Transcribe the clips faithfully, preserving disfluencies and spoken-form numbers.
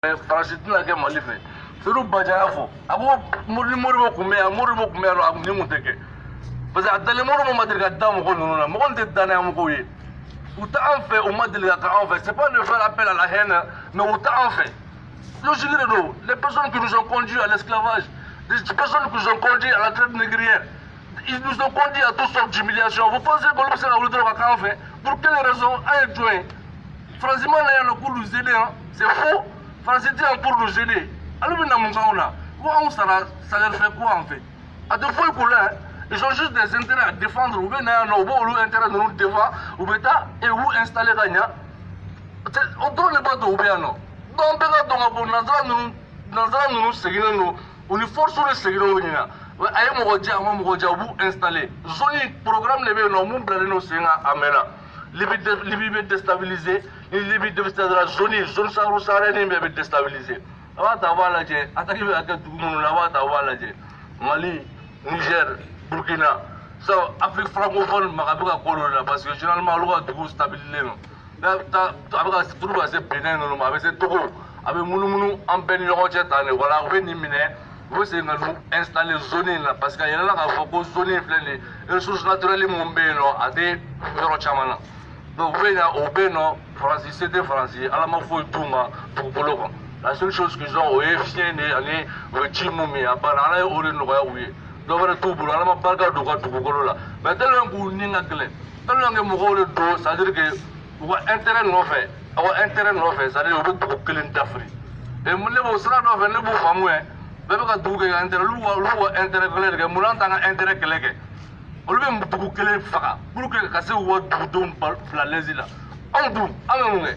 Parasitina ke Mali fe suru baja fo abo muri muri bo kume muri bo kume ro ni muteke parce que dale moro mo madriga dam ko nuna mo on de dana mo ko yi uta en fait au madriga ka en fait c'est pas de faire appel à la haine mais uta en fait logique de les personnes qui nous ont conduits à l'esclavage les personnes qui nous ont conduits à la traite négrière ils nous ont conduits à toutes sortes d'humiliations vous pensez que l'on s'est en fait pour quelle raison un joint franchement là le coup nous aider c'est faux. C'était pour nous aider. Alors, on ça leur fait quoi en fait? À deux fois, ils ont juste des intérêts à défendre, ou bien ils intérêt de nous défendre, ou bien et où installer Gagna. On donne le bateau, ou bien non. Donc, nous nous seguons, on nous force les seguir. Aïe, mon Dieu, mon Dieu, vous installer. Zoni programme les bénévoles, mon blâme, nous c'est un amena. Libye déstabilisée, Libye déstabilisée, la zone, zone Sahara saharienne est déstabilisée. Avant d'avoir la guerre, attaquer avec tout le monde, avant d'avoir la guerre. Mali, Niger, Burkina, ça, Afrique francophone, Marabuka Kolola, parce que généralement, on doit tout stabiliser. Avec tout le monde, Bénin, avec ces Togo, avec Mounou, en Bénin, voilà, on va niminer. Vous savez, nous installer zone là, parce qu'il y a là qui a zone pleine de ressources naturelles, mon bénin, à des chamana. Donc, vous voyez, au Bénin, Français, c'était Français, à la mafouille tout, pour Polo. La seule chose qu'ils ont, c'est qu'ils ont un petit moumi, à part là, on est noyé, oui. Donc, on est tout pour la barca de quoi tout pour là. Mais tellement que vous n'y avez pas, tellement que vous avez le dos, ça veut dire que vous avez intérêt non fait, vous avez intérêt non fait, ça veut dire que vous avez tout le d'Afrique. Et vous avez aussi là, vous avez le fameux, vous avez tout le intérêt, vous avez intérêt clair, vous avez intérêt clair. On lui met beaucoup de fara pour que casser ou autre don la lésila. On doit, on me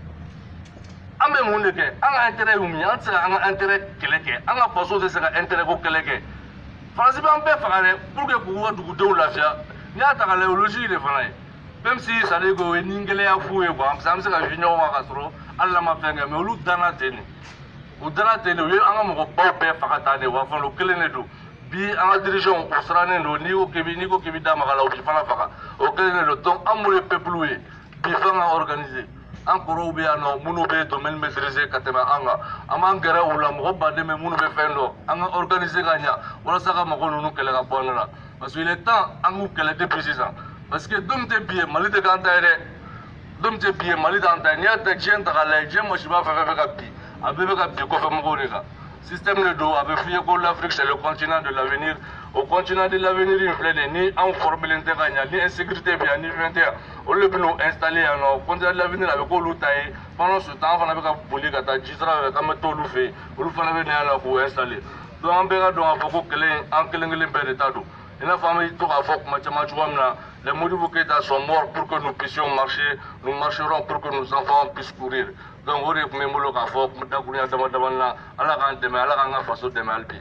on me montre que on a intérêt ou mien, on a intérêt quelqu'un, on a pas de ça intérêt pour quelqu'un. Français on peut faire pour que vous autre don la fia. Il y a ta logique de faire. Même si ça dit que n'ingélé à fouer quoi, ça me sert à junior ou à castro, Allah m'a fait mais au dans la télé. Au dans la télé, on a mon pas faire faire ou faire le clé bi en dirigeant au serané no ni au kebi ni ko kebi da magala o fana faka o kene le donc amour peuple oui bi fanga organisé encore ou bien non munu be domaine maîtriser katema anga amangara ou la mo ba de me munu be fendo anga organiser ganya wala saka mako nunu kele ga bonala parce que il est temps angu kele de précision parce que dum te bien mali de gantaire dum te bien mali d'antaire ni ata jien ta la jien mo shiba fa fa ka bi abebe ka bi ko fa mo ko rega système de dos avait fait que l'Afrique c'est le continent de l'avenir. Au continent de l'avenir, il ne ni en forme l'intérêt, ni insécurité, ni vingt et un. On le peut nous installer au continent de l'avenir avec l'Outaï. Pendant ce temps, on avait qu'à bouler, qu'à Gisra, avec un métaux loufé, on le fallait venir là pour installer. Donc, on peut donc avoir un kelengelen père d'État. Il a fallu tout à fait que les modifications sont morts pour que nous puissions marcher. Nous marcherons pour que nos enfants puissent courir. Donc, on est même le cas fort, nous avons dit que là, à la grande demain, à la grande façon de Malbi.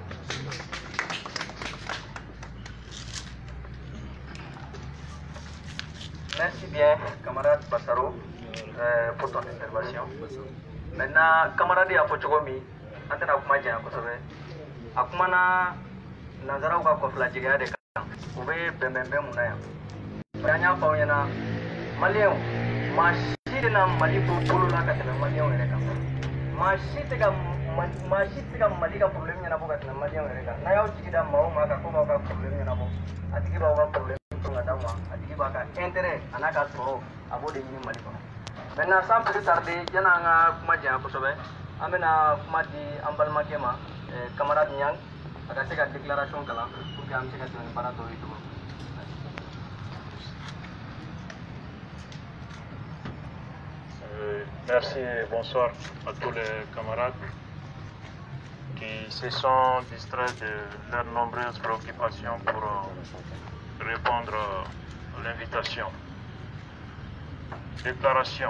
Merci bien, camarade Bassaro, euh, pour ton intervention. Maintenant, camarade Apochogomi, en tant que Madjan, vous savez, Akumana. Nazara uka kofla jiga de kan ube bembe munaya fanya fa yana maliyo mashide na mali bulu la katana maliyo ne kan mashide ga mashide ga mali ga problem yana bo katana maliyo ne kan na yaw jigida mawo ma ka ko ma ka problem yana bo atigi ba wa problem to ngada ma atigi ba ka intérêt anaka soro abode ni mali ko maintenant sans plus tarder yana nga kuma ja ko sobe amena kuma di ambal makema camarade Nyang ada saya déclaration kala pour que am se ka tane para do itu. Merci et bonsoir à tous les camarades qui se sont distraits de leurs nombreuses préoccupations pour répondre à l'invitation. Déclaration.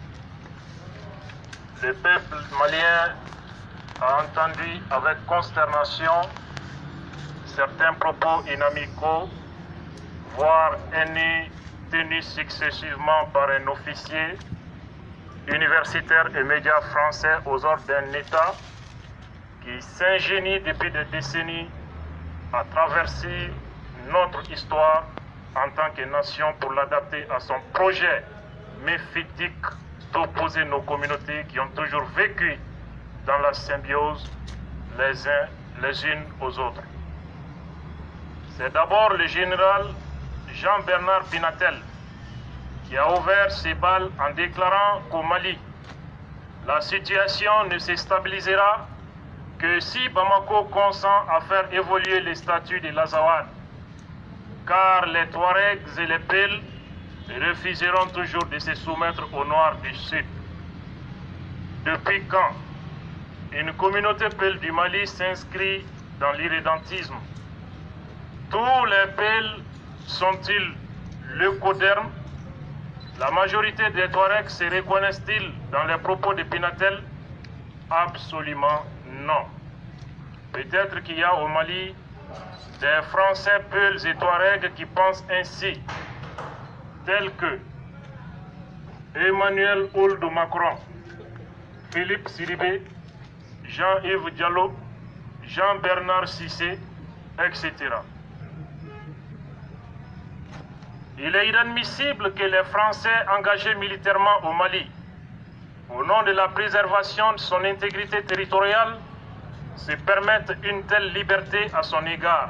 Le peuple malien a entendu avec consternation certains propos inamicaux, voire haineux, tenus successivement par un officier universitaire et média français aux ordres d'un État qui s'ingénie depuis des décennies à traverser notre histoire en tant que nation pour l'adapter à son projet méphitique d'opposer nos communautés qui ont toujours vécu dans la symbiose les uns les unes aux autres. C'est d'abord le général Jean-Bernard Pinatel qui a ouvert ses balles en déclarant qu'au Mali, la situation ne se stabilisera que si Bamako consent à faire évoluer les statuts de l'Azawad, car les Touaregs et les Peuls refuseront toujours de se soumettre aux Noirs du Sud. Depuis quand une communauté Peul du Mali s'inscrit dans l'irrédentisme? Tous les Peuls sont-ils leucodermes? La majorité des Touaregs se reconnaissent-ils dans les propos de Pinatel? Absolument non. Peut-être qu'il y a au Mali des Français Peuls et Touaregs qui pensent ainsi, tels que Emmanuel Ould Macron, Philippe Sidibé, Jean-Yves Diallo, Jean-Bernard Cissé, et cetera. Il est inadmissible que les Français engagés militairement au Mali, au nom de la préservation de son intégrité territoriale, se permettent une telle liberté à son égard.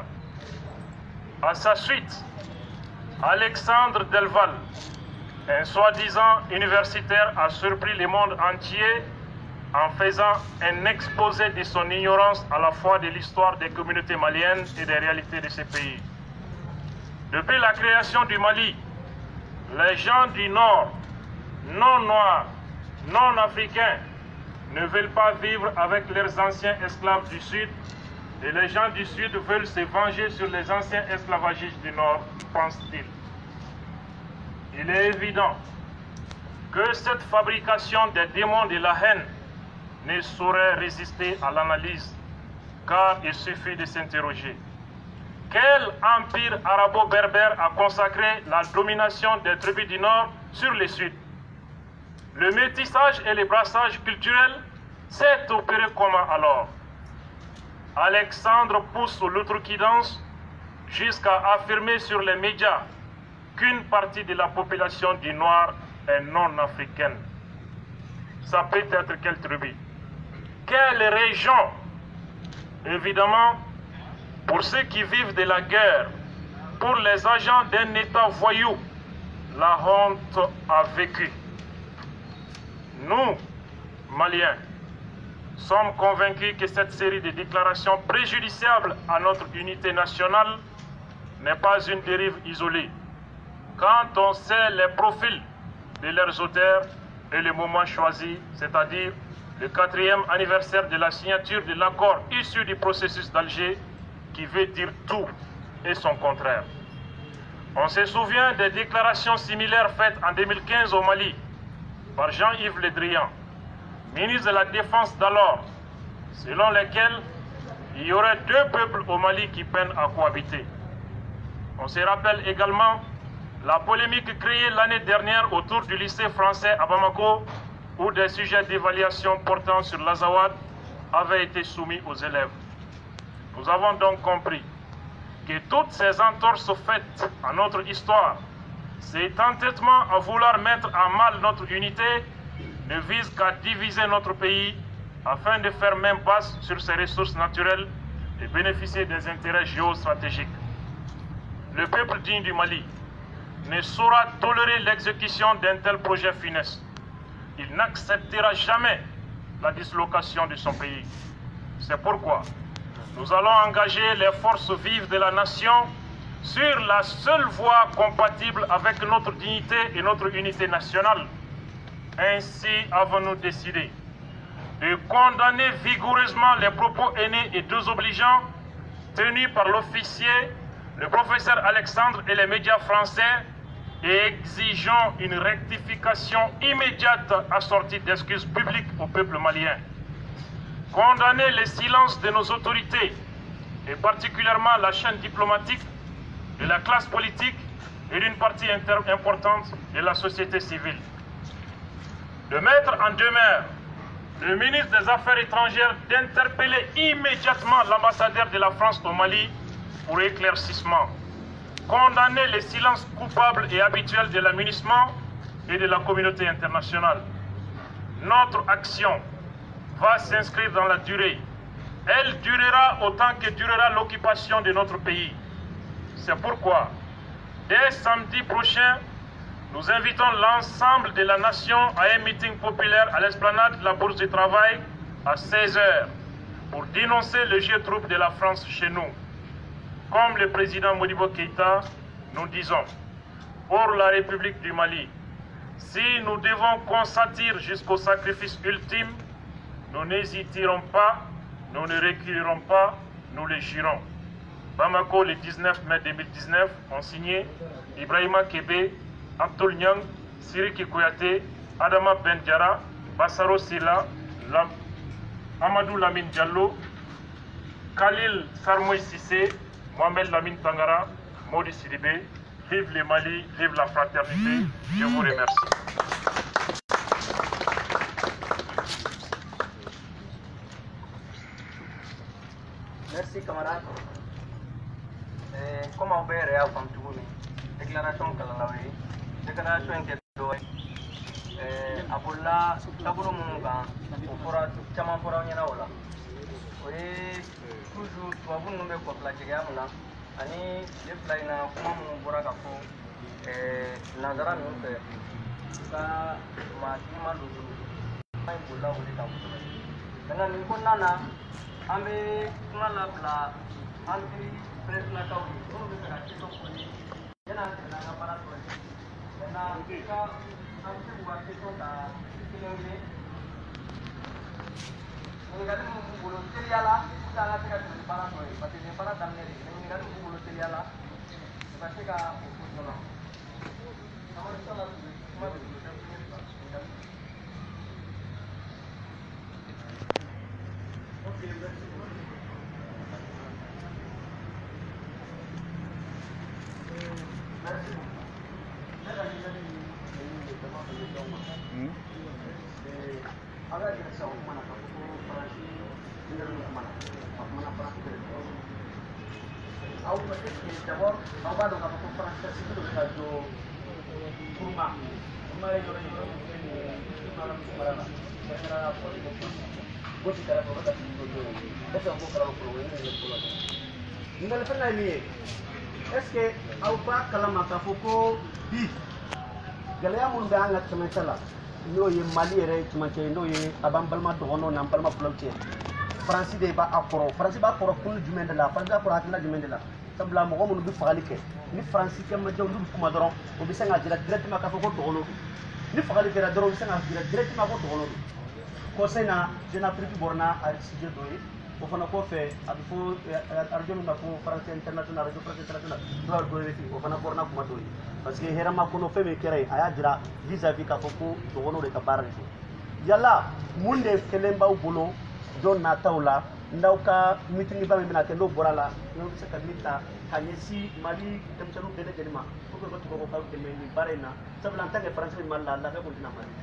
À sa suite, Alexandre Delval, un soi-disant universitaire, a surpris le monde entier en faisant un exposé de son ignorance à la fois de l'histoire des communautés maliennes et des réalités de ce pays. Depuis la création du Mali, les gens du Nord, non noirs, non africains, ne veulent pas vivre avec leurs anciens esclaves du Sud, et les gens du Sud veulent se venger sur les anciens esclavagistes du Nord, pense-t-il. Il est évident que cette fabrication des démons de la haine ne saurait résister à l'analyse, car il suffit de s'interroger. Quel empire arabo-berbère a consacré la domination des tribus du Nord sur les Sud? Le métissage et le brassage culturel s'est opéré comment alors? Alexandre pousse l'outrecuidance jusqu'à affirmer sur les médias qu'une partie de la population du Noir est non africaine. Ça peut être quelle tribu? Quelle région? Évidemment, pour ceux qui vivent de la guerre, pour les agents d'un État voyou, la honte a vécu. Nous, Maliens, sommes convaincus que cette série de déclarations préjudiciables à notre unité nationale n'est pas une dérive isolée. Quand on sait les profils de leurs auteurs et le moment choisi, c'est-à-dire le quatrième anniversaire de la signature de l'accord issu du processus d'Alger, qui veut dire tout et son contraire. On se souvient des déclarations similaires faites en deux mille quinze au Mali par Jean-Yves Le Drian, ministre de la Défense d'alors, selon lesquels il y aurait deux peuples au Mali qui peinent à cohabiter. On se rappelle également la polémique créée l'année dernière autour du lycée français à Bamako, où des sujets d'évaluation portant sur l'Azawad avaient été soumis aux élèves. Nous avons donc compris que toutes ces entorses faites à notre histoire, cet entêtement à vouloir mettre à mal notre unité, ne visent qu'à diviser notre pays afin de faire main basse sur ses ressources naturelles et bénéficier des intérêts géostratégiques. Le peuple digne du Mali ne saura tolérer l'exécution d'un tel projet funeste. Il n'acceptera jamais la dislocation de son pays. C'est pourquoi nous allons engager les forces vives de la nation sur la seule voie compatible avec notre dignité et notre unité nationale. Ainsi avons-nous décidé de condamner vigoureusement les propos haineux et désobligeants tenus par l'officier, le professeur Alexandre et les médias français, et exigeons une rectification immédiate assortie d'excuses publiques au peuple malien. Condamner le silence de nos autorités, et particulièrement la chaîne diplomatique, de la classe politique et d'une partie importante de la société civile. De mettre en demeure le ministre des Affaires étrangères d'interpeller immédiatement l'ambassadeur de la France au Mali pour éclaircissement. Condamner le silence coupable et habituel de l'amunissement et de la communauté internationale. Notre action va s'inscrire dans la durée. Elle durera autant que durera l'occupation de notre pays. C'est pourquoi, dès samedi prochain, nous invitons l'ensemble de la nation à un meeting populaire à l'esplanade de la Bourse du Travail à seize heures pour dénoncer le jeu trouble de la France chez nous. Comme le président Modibo Keïta, nous disons, pour la République du Mali, si nous devons consentir jusqu'au sacrifice ultime, nous n'hésiterons pas, nous ne reculerons pas, nous le jurons. Bamako, le dix-neuf mai deux mille dix-neuf, ont signé Ibrahima Kébé, Abdul Nyang, Siriki Kouyaté, Adama Bendiara, Bassaro Silla, Lam, Amadou Lamine Diallo, Khalil Sarmoy Sissé, Mohamed Lamine Tangara, Maudi Sidibé. Vive le Mali, vive la fraternité. Je vous remercie. Merci camarades. Eh, comme on peut réagir comme tout le monde, déclaration que l'on a eu, déclaration inquiétante. Eh, Abola, tabou mon gars, au fora, chaman fora nyana ola. Oui, toujours, tu vas vous nommer pour la Tchèque. Ani le fly na kuma mun bora ka fo eh nazara min fɛ ka ma kuma do mai bola wuli ka fo kana nin ko nana an bɛ kuma labila an ti presidentakaw ye minnu bɛ fɛ ka ci dɔ fɔ ye yan'an tɛmɛ an ka baara tɔ ye maintenant ka an bɛ se k'u ka question ta kelen kelen ɲininkali minnu b'u bolo teliya la pour que an ka se ka tɛmɛ baara tɔ ye parce que nin baara daminɛ de ɲininkali minnu b'u bolo teliya la u ka se ka o ko joona amadu sala kuma bɛ bolo ɲininkali. Ok, merci. Merci. Agak kita tahu mana kamu operasi dengan mana, mana operasi dengan. Aku mesti jawab, aku ada kamu operasi itu dengan jo kurma, kurma itu orang itu mungkin malam semalam, karena apa itu pun, bos kita ada beberapa itu jo, itu aku kalau perlu ini ini perlu. Ini lepas ni, est-ce que aku pak kalau mata fokus di, gaya munda angat sementara. N'o ye Mali yɛrɛ cɛmancɛ ye n'o ye a b'an balima dɔgɔnɔw n'an balima fulaw cɛ Faransi de b'a kɔrɔ Faransi b'a kɔrɔ kun jumɛn de la Faransi b'a kɔrɔ hakilina jumɛn de la sabula mɔgɔ minnu bɛ fagali kɛ ni Faransi cɛmancɛw n'u bɛ kuma dɔrɔn o bɛ se ka jira directement k'a fɔ ko dɔgɔnɔw don ni fagali kɛra dɔrɔn o bɛ se ka jira directement ko dɔgɔnɔw don conseil na Jeune Afrique bɔra n'a sujet dɔ ye o fana kɔfɛ a bɛ fɔ radio min b'a fɔ France international radio France international n'o y'a dɔ ye o fana bɔra n'a kuma dɔ ye parce que hɛrɛma kɔnɔ fɛn min kɛra yen a y'a jira vis-à-vis k'a fɔ ko dɔgɔnɔw de ka baara de don yala mun de kɛlen b'aw bolo don nataw la n'aw ka mitingiba min bɛna kɛ n'o bɔra la n'aw bɛ se ka min ta ka ɲɛsin Mali denmisɛnninw bɛɛ lajɛlen ma pour que u ka to ka k'aw dɛmɛ nin baara in na sabula en tant que Français bɛ Mali la labɛn kɔni tɛna Mali.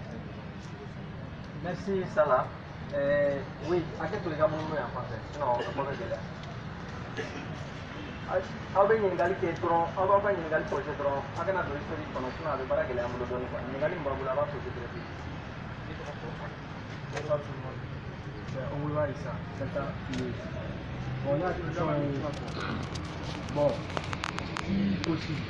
Merci Salah. Euh, oui, à quel point vous avez en français? Non, on va dire. Aw bɛ ɲininkali kɛ dɔrɔn aw b'aw ka ɲininkali pɔsɛ dɔrɔn a kana don historique kɔnɔ sinon a bɛ baara gɛlɛya an bolo dɔɔnin quoi ɲininkali min b'a bolo a b'a pɔsɛ direct. On va voir ça. C'est ça. Bon, là, bon, si possible.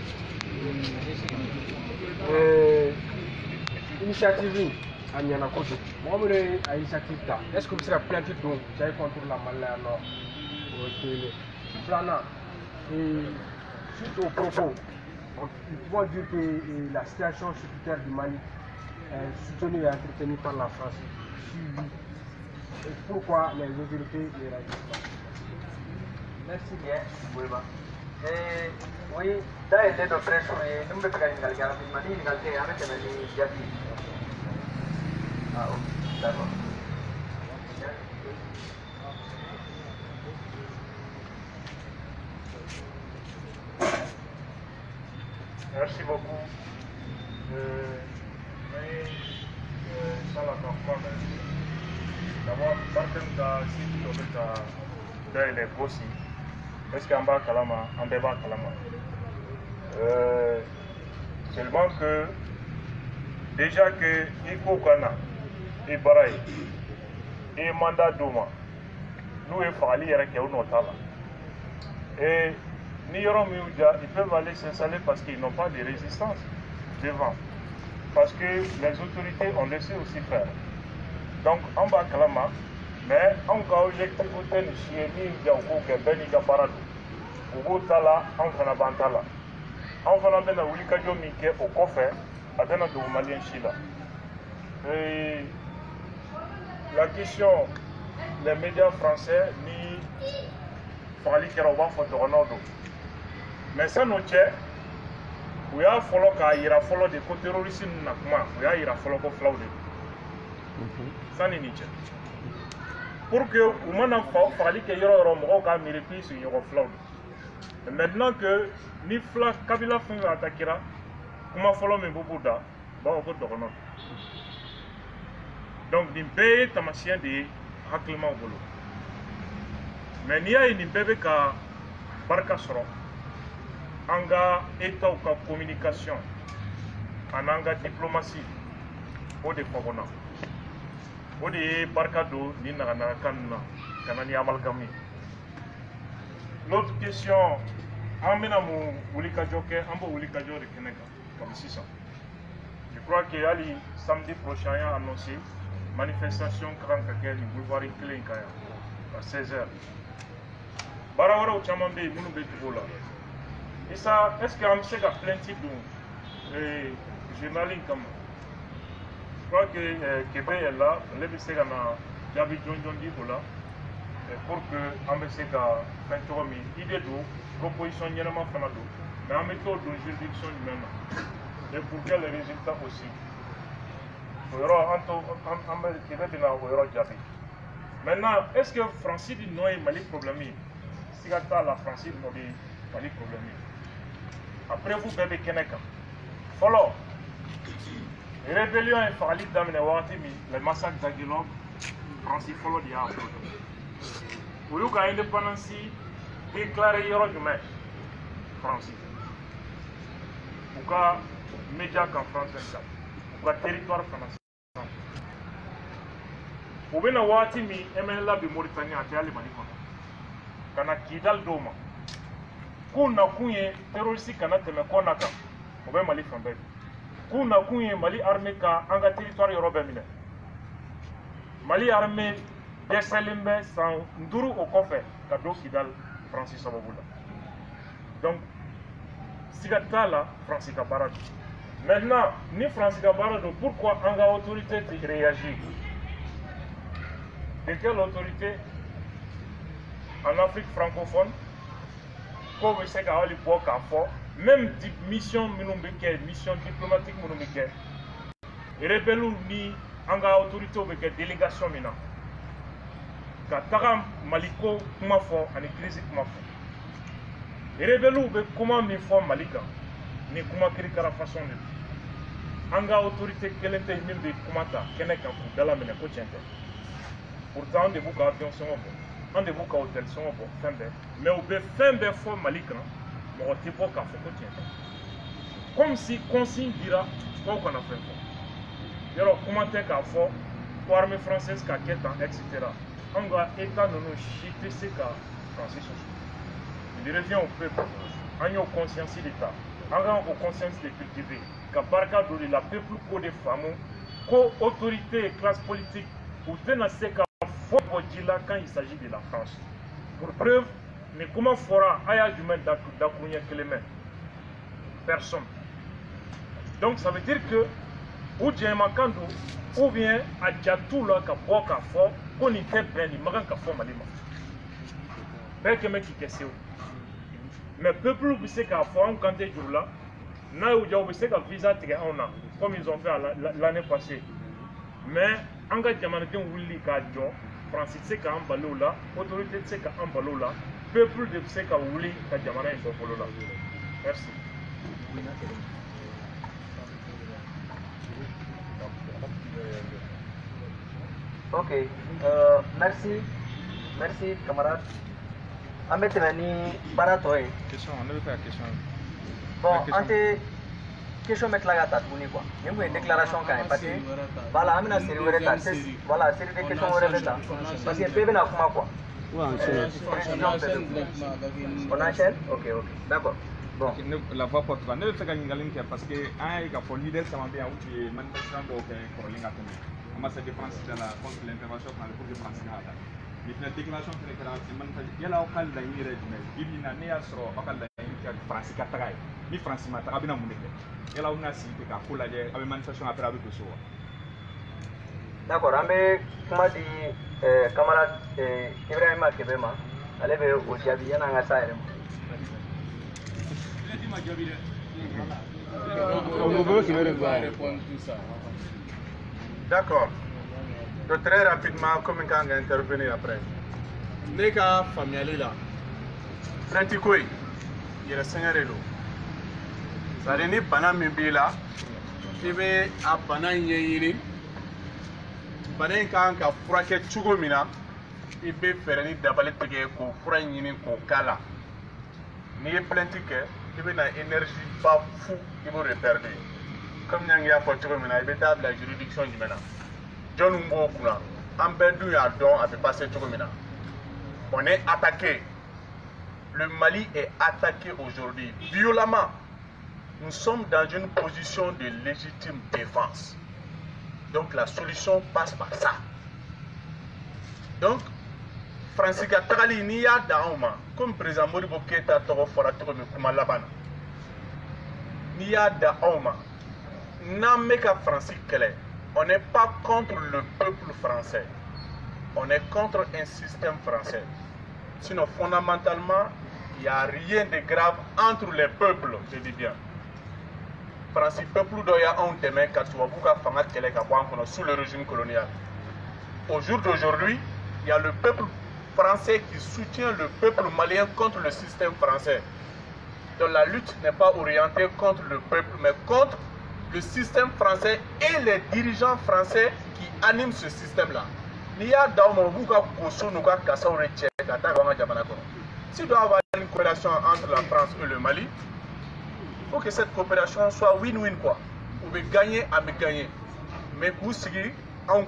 Euh, initiative à Niana Koto. Moi, je vais à initiative là. Est-ce que vous serez planté donc j'ai contre la maladie alors? Plana. Et suite aux propos, nous pouvons dire que euh, la situation sécuritaire du Mali est soutenue et entretenue par la France. Suivie. Et pourquoi les autorités ne réagissent pas? Merci bien, Bouba. Et oui, dans les deux presse, nous ne pouvons pas ɲininkali kɛ rapidement ni ɲininkali tɛ an bɛ tɛmɛ ni jaabi. Ah, ok, d'accord. Merci beaucoup. Euh, mais, euh, ça la campagne, d'abord, Barthem da si tu as des grossi. Est-ce qu'en bas Kalama, en bas Kalama? Euh, seulement que, déjà que il faut qu'on a, et Baraï, et mandat d'Oma. Nous et Fali et Et Nioro Mioudia, ils peuvent aller s'installer parce qu'ils n'ont pas de résistance devant. Parce que les autorités ont laissé aussi faire. Donc, en bas, Kalama, mais en cas où j'ai écouté le chien, il y a un Beniga Barado. Ou Tala, en Fanabantala. En Fanabena, Wulikajo Mike, au Kofe, à Dana de Malien Chila. Et la question, les médias français, ni Fali Kerawa Fotoronado. Mais ça, nous tient. We are follow ka ira follow de ko terroriste na kuma we are ira follow ko flaude sani ni che pour que o mana fa fali ke yoro yoro mo ka mi repise yoro flaude maintenant que ni fla kabila fun atakira kuma follow me bobuda ba ko dogono donc din be tamasien de haklement bolo mais ni ay ni bebe ka barka soro anga état ou communication en anga diplomatie au de fabona au de barcado ni na na kanna kanani amalgami. L'autre question amena mu wulika joke ambo wulika jore keneka comme six cents. Je crois que ali samedi prochain a annoncé manifestation grand kakel ni boulevard Klenkaya à seize heures. Barawara ou chamambe munu betugola. Et ça, est-ce qu'on sait qu'il y a plein de types de journalistes comme je crois que Québec est là, on l'a sait qu'on a Javi John John dit là, pour que on sait qu'il y a plein de idées de propositions généralement fanado, mais en méthode de juridiction humaine. Et pour quels résultats aussi. Maintenant, est-ce que Francis dit non, il m'a dit problème? Si il y a la Francis, il m'a dit problème. Après vous, bébé Keneka. Follow. Rébellion et Fali Damine Watimi, le massacre d'Aguilog, Francis Follow d'Yah. Vous avez l'indépendance déclarée Yorojume, Francis. Pourquoi médias qu'en France, pourquoi territoire français. Vous avez Watimi, M L A de Mauritanie, à Théali Manikon. Kana Kidal Doma. Kuna kunye terroriste kana teme kona ka obe Mali fambe kuna kunye Mali armée ka anga territoire européen mine Mali armée deselimbe sans nduru au kofe ka do Kidal Francis Ababula. Donc sigata la Francis Kabarado. Maintenant ni Francis Kabarado, pourquoi anga autorité réagit? De quelle autorité en Afrique francophone? Comme c'est qu'à l'époque, même mission mission diplomatique, et rebelle ni anga autorité ou délégation mina. Katara Maliko kuma fo ani crise kuma fo. Et rebelle ou comment mi fo Malika ni kuma kirikara façon de. Anga autorité kelente mimbe kumata keneka pour dala mena ko tiente. Pourtant de beaucoup avions sont bons. On de beaucoup hôtel sont bons, mais au fait faire fort Malika, mon type au café comme si consigne dira ce qu'on a fait. Il y a un commentaire qu'a fait pour l'armée française qu'a quitté, et cetera. On va état de nous chiter ce qu'a français. Il revient au peuple, on a conscience de l'État, on a conscience de cultiver, qu'à barca de la peuple pour des femmes, qu'autorité et classe politique, ou tenir ce qu'a quand il s'agit de la France. Pour preuve, mais comment fera Aya du même d'Akounia Clément? Personne. Donc ça veut dire que, ou bien Makando, ou bien Adjatou là, Kapoka fort, qu'on y fait bien, il m'a fort malima. Père que mec qui est mais peuple qui sait qu'à fort, quand tu es là, n'a eu de visa, comme ils ont fait l'année passée. Mais, en cas de Yamanakin Willy Kadjo, Francis Seka Ambalola, autorité de Seka Ambalola, peuple de Seka Willy Kadjamana et Bopolola. Merci. Ok, euh, merci. Merci, camarade. Ahmed Temani Baratoy. Question, on avait fait la question. Bon, ante question bɛ tila ka ta tuguni quoi nin kun ye déclaration kan ye parce que voilà an bɛna série wɛrɛ ta voilà série de question wɛrɛ bɛ ta parce que bɛɛ bɛna kuma quoi. on enchaîne. On enchaîne? Ok, ok, d'accord. Bon. La voix porte pas. Ne bɛ fɛ ka ɲininkali kɛ parce que an y'a ye k'a fɔ leader caman bɛ yan u tun ye manifestation dɔw kɛ kɔrɔlen ka tɛmɛ an ma se que France da la contre l'intervention fana pour que France ka ta mais fana déclaration fana kɛra manifestation yala aw ka laɲini yɛrɛ ye jumɛn ye bi bi in na ne y'a sɔrɔ aw ka laɲini kɛ France ka taga ye ni France ma taga a bɛna mun de kɛ yala aw bɛna sigi ten k'a ko lajɛ aw bɛ manifestation après aw bɛ don so wa. D'accord, an bɛ kuma di camarade Ibrahima Kebe ma ale bɛ o jaabi yan'an ka s'a yɛrɛ ma. D'accord. Donc, très rapidement, comme quand on intervenir après. Neka familiale là. Pratikoi. Il est seigneur de l'eau. Ça veut dire bana mibila. Il veut à bana yéyiri. Bana quand on a frappé chugomina. Il veut faire ni d'abord tige ko fura yini ko kala. Ni est plantique. Il veut une énergie pas fou. Il veut reperdre. Comme nous avons fait chugomina, il veut d'abord la juridiction du maintenant. John Mbokuna, Ambedou Yadon avait passé chugomina. On est attaqué. Le Mali est attaqué aujourd'hui violemment. Nous sommes dans une position de légitime défense. Donc la solution passe par ça. Donc, Francisca Tagali Nia Daoma, comme président Modibo Keita Toro Fora Toro Kuma Labana. Nia Daoma, Nameka Francis Kele. On n'est pas contre le peuple français. On est contre un système français. Sinon, fondamentalement, il n'y a rien de grave entre les peuples, je dis bien. Francis, peuple doya un demain sous le régime colonial. Au jour d'aujourd'hui, il y a le peuple français qui soutient le peuple malien contre le système français. Donc la lutte n'est pas orientée contre le peuple, mais contre le système français et les dirigeants français qui animent ce système-là. S'il doit y avoir une coopération entre la France et le Mali, il faut que cette coopération soit win-win quoi. On veut gagner à me gagner. Mais pour ce qui est, on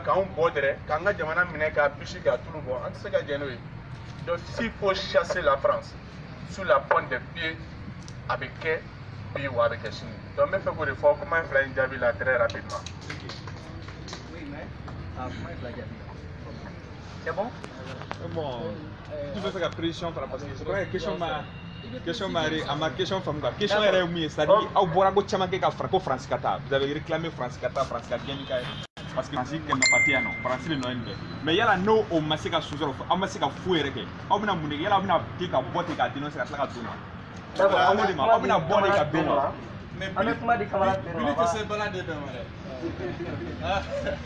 donc s'il faut chasser la France sous la pointe des pieds avec quel pays ou avec quel Chine. Donc il faut que les fois comment faire une diaby là très rapidement. Oui mais ah comment il va diaby. C'est bon? Bon. Tu veux faire la précision par rapport à ça. C'est une question ma question Marie, à ma question femme quoi. Question est remise, c'est-à-dire au borago chama ke ka franco France Qatar. Vous avez réclamé France Qatar, France Qatar bien parce que Francis que ma partie non, France le non mais il y a no au masika suzoro, au masika fouere ke. Au bina munde, yala bina tika bote ka dino se ka tlaka tuma. D'accord, au bina, au bina bote ka beno. Mais avec moi des camarades de Bini que c'est balade de mare.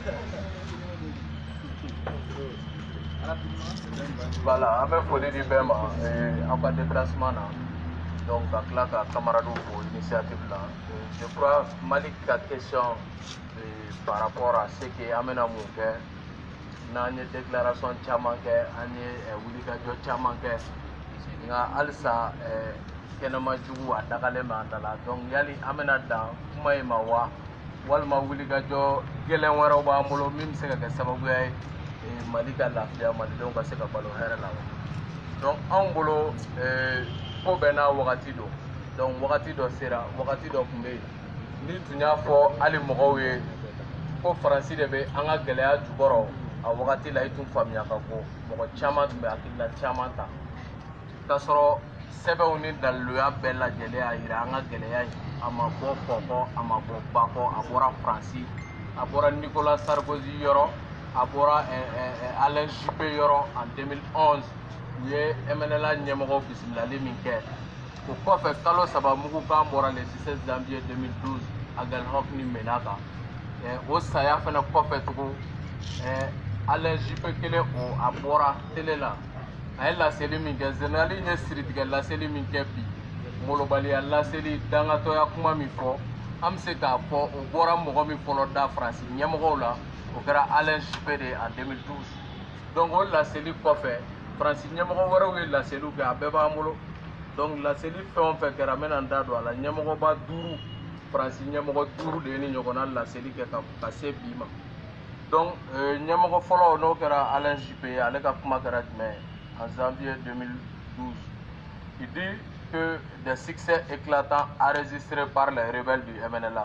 Voilà, on va folie du Bema et en cas de déplacement. Donc, à la camarade pour l'initiative là. Je crois Malik a question par rapport à ce qui amène à mon cœur. Nous avons une déclaration de Chamanke, nous avons une Chamanke. Nous avons Alsa, Kenama Djougou, à Dagalema, donc Yali amène dans Kumaïmawa, Walma Willigajo, Gelenwara Molo, Mim Sega Sabagay. Malika lafiya malidenw ka se ka balo hɛrɛ la donc anw bolo ko bɛɛ n'a wagati don donc wagati dɔ sera wagati dɔ tun bɛ yen ni tun y'a fɔ hali mɔgɔw ye ko faransi de bɛ an ka gɛlɛya jukɔrɔ a wagati la i tun faamuya ka bɔ mɔgɔ caman tun bɛ hakilina caman ta k'a sɔrɔ sɛbɛnw ni daliluya bɛɛ lajɛlen y'a jira an ka gɛlɛya in a ma bɔ kɔkɔ a ma bɔ bakɔ a bɔra faransi a bɔra Nicolas Sarkozy yɔrɔ a bɔra Alain Juppé yɔrɔ en deux mille onze u ye M N L A ɲɛmɔgɔ bisimilali min kɛ o kɔfɛ kalo saba mugu kan bɔra le seize janvier deux mille douze Aguelhok ni Menaka o saya fana kɔfɛ tugun Alain Juppé kelen o a bɔra télé la a ye laseli min kɛ général ye siritigɛ laseli min kɛ bi molobaliya laseli dangatɔya kuma min fɔ an bɛ se k'a fɔ o bɔra mɔgɔ min fɔlɔ da Faransi ɲɛmɔgɔw la o kɛra Alain Juppé de en deux mille douze donc o laseli kɔfɛ Faransi ɲɛmɔgɔ wɛrɛw ye laseliw kɛ a bɛɛ b'an bolo donc laseli fɛn o fɛn kɛra n bɛna n da don a la ɲɛmɔgɔba duuru France ɲɛmɔgɔ duuru de ye ni ɲɔgɔnna laseli kɛ ka ka se bi ma. Donc ɲɛmɔgɔ fɔlɔ n'o kɛra Alain Juppé ye, ale ka kuma kɛra jumɛn ye en janvier deux mille douze. Il dit que des succès éclatants enregistrés par les rebelles du M N L A.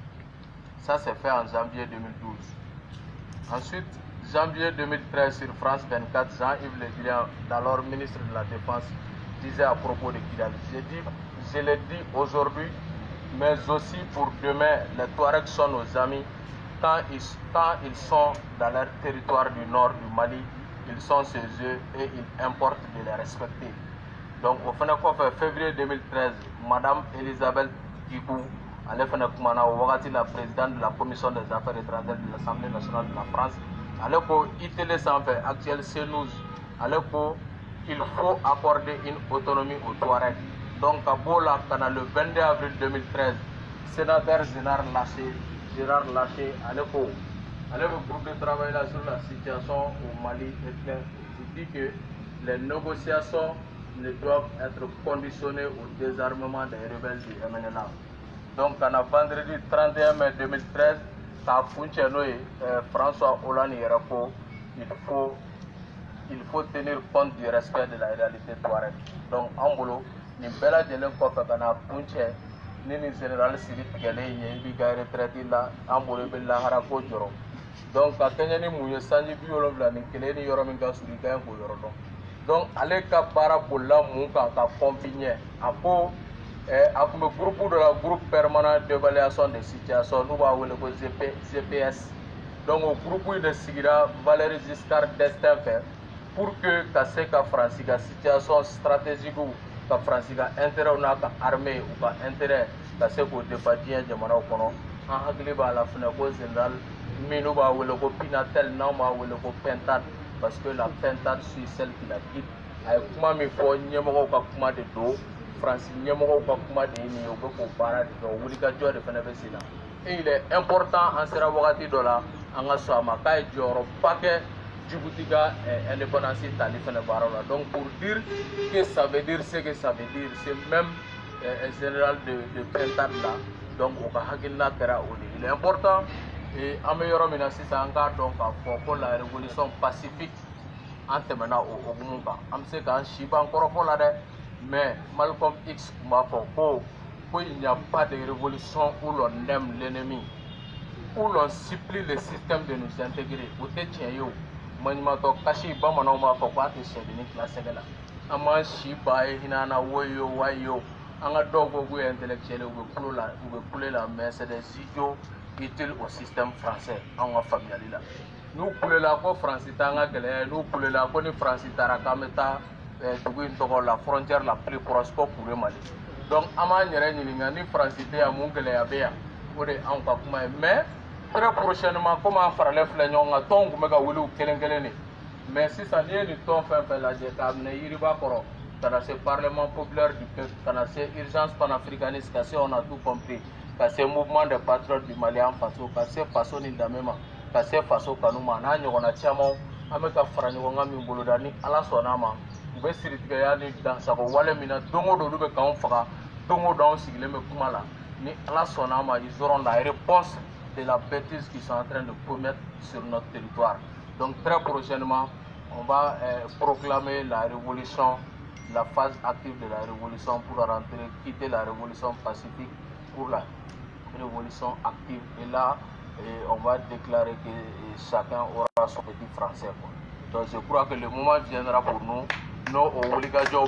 Ça s'est fait en janvier deux mille douze. Ensuite, janvier deux mille treize sur France vingt-quatre, Jean-Yves Le Drian, d'alors ministre de la Défense, disait à propos de Kidal, j'ai dit, je l'ai dit aujourd'hui, mais aussi pour demain, les Touaregs sont nos amis. Quand ils, quand ils sont dans leur territoire du nord du Mali, ils sont chez eux et il importe de les respecter. Donc au février deux mille treize, Madame Elisabeth Kikou, elle est la présidente de la commission des affaires étrangères de l'Assemblée nationale de la France, elle est I T L sans fait actuel C N U S, elle est il faut accorder une autonomie aux Touaregs. Donc à Bola, le vingt-deux avril deux mille treize, sénateur Gérard Larcher, Gérard Larcher, elle est le groupe de travail là sur la situation au Mali est clair. Il dit que les négociations ne doivent être conditionnées au désarmement des rebelles du M N L A. Donc, on a vendredi trente et un mai deux mille treize, à François Hollande il faut, il faut tenir compte du respect de la réalité touareg. Donc, en boulot, nous avons dit que nous avons général Sidi Tigale, nous avons retraité là, en boulot, nous avons dit donc, à Kenya, nous avons Sanji Biolov, nous avons dit que nous avons donc, allez kabara pour la mouka ka combiner. Après, avec le groupe de la groupe permanent d'évaluation des situations, nous avons le G P S. Donc, au groupe de Sigira, Valéry Giscard d'Estaing fait pour que la France ait une situation stratégique ou la France ait un intérêt ou une armée ou un intérêt à ce que défendien de Mano Kono. En Hagliba, la Feneko Zendal, Minouba ou le Pinatel, Nama ou le Pentat. Parce que la pentade suit celle qui la quitte. Avec moi, il faut que de dos, France, il faut que de et il est important en sera wakati dola en asoma kai joro paquet Djibouti ga indépendance tali fene barola. Donc pour dire que ça veut dire ce que ça veut dire, c'est même un général de, de pentade là. Donc au Kahagina Kera Oli. Il est important. Et améliorant encore donc pour la révolution pacifique en terminant au Gumuka. Je sais qu'en Chiba encore pour la mais Malcolm X m'a fait qu'il n'y a pas de révolution où l'on aime l'ennemi, où l'on supplie le système de nous intégrer. Au Tétien, Manimato Kashi Bamano m'a fait quoi que c'est de la Segala. Aman Chiba et Hinana Wayo Wayo, un dogo intellectuel ou couler la main, c'est des idiots utile au système français en famille là. Nous pouvons la ko France tanga gele, nous pouvons la ko ni France tarakameta la frontière la plus prospère pour le Mali. Donc ama nyere nyinga ni France te amungele ya bea. Ode en ka kuma mais très prochainement comment faire les flanyonga tongu mega wulu kelengeleni. Mais si ça nie ni ton fin fait la jeta ne iriba koro. Dans ce parlement populaire du peuple, dans cette urgence panafricaniste, on a tout compris. Kasi mouvement de patriotes du Mali en façon, kasi façon n'indamema, kasi façon kanuma, na nyona chamo, ameka franyoga mimbolodani, ala sonama, ube siritigaya ni dansako wale mina dongo do lube kaonfaka, dongo dans sigle me kumala, ni ala sonama, ils auront la réponse de la bêtise qu'ils sont en train de commettre sur notre territoire. Donc très prochainement, on va euh, proclamer la révolution, la phase active de la révolution pour rentrer, quitter la révolution pacifique pour la révolution active. Et là, et on va déclarer que chacun aura son petit français. Quoi. Donc je crois que le moment viendra pour nous. Nos obligations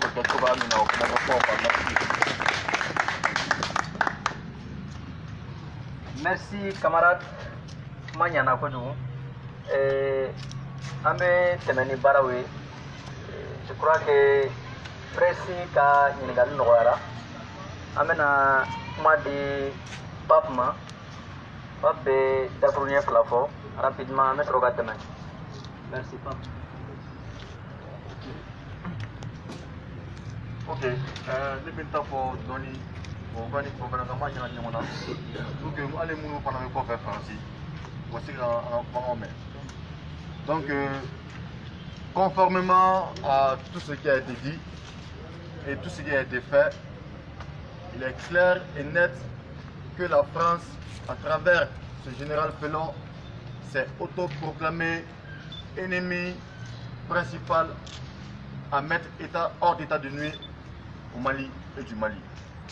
merci camarade Manyana Kodou. Ambe Temeni Barawe. Je crois que Précis ka Yinigal Noara. Amena Madi Papma. Pape Daprounier Flafo. Rapidement, mettre au demain. Merci Pape. Ok, les bêta pour donner au Bani pour faire un match à Niamona. Donc, allez, nous pendant le coffre français. Voici un mai. Donc, conformément à tout ce qui a été dit et tout ce qui a été fait, il est clair et net que la France, à travers ce général Félon, s'est autoproclamé ennemi principal à mettre état, hors d'état de nuit au Mali et du Mali.